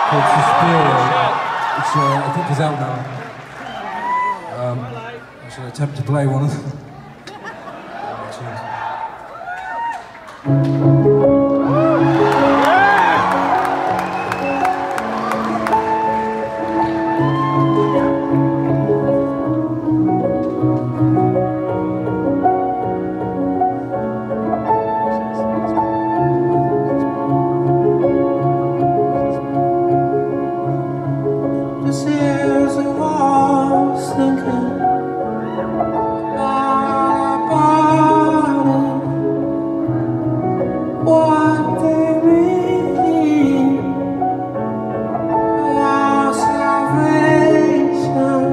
called Suspiria, which I think is out now. I should attempt to play one of them. This is a waltz thinking about it, what they mean, our salvation,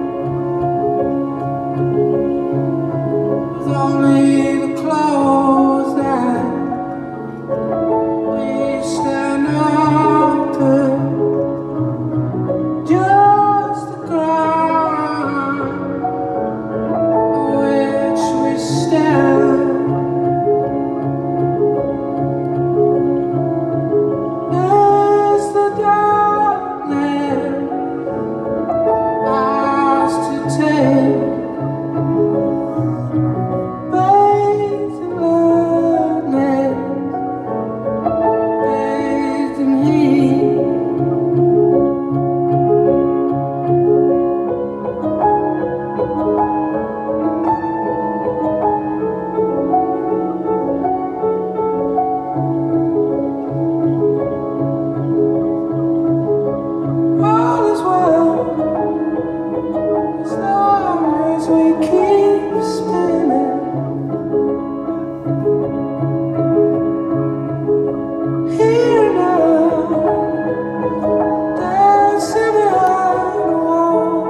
with only the clothes that we stand up to. Just the ground on which we stand. As the darkness ours to take, bathed in lightness, bathed in heat. We keep spinning here now, dancing behind the wall.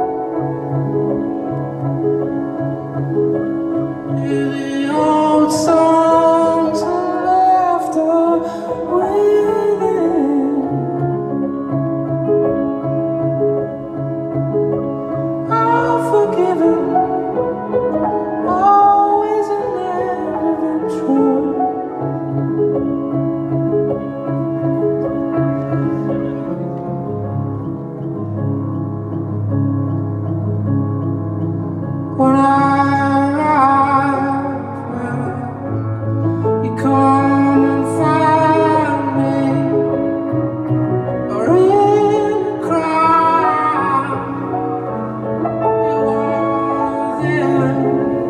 Hear the old songs and laughter within. I'll forgive it. Always and never been true. When I arrive, you come and find me, or in a crowd, you are there.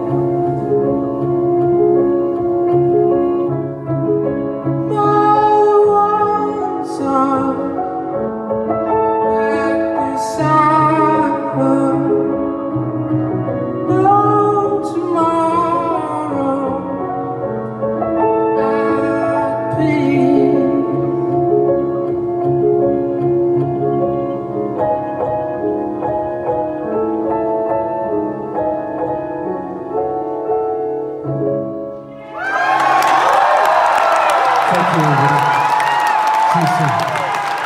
Thank you, everybody. See you soon.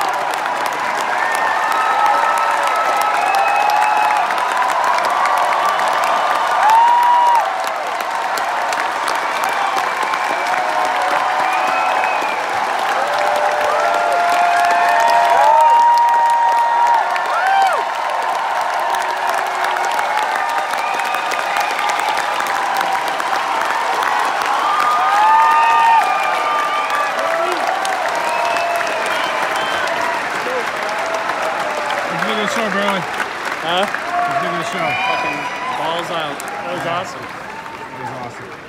Show, Burley. Huh? Let's give it a show. Fucking balls out. That was awesome. It was awesome.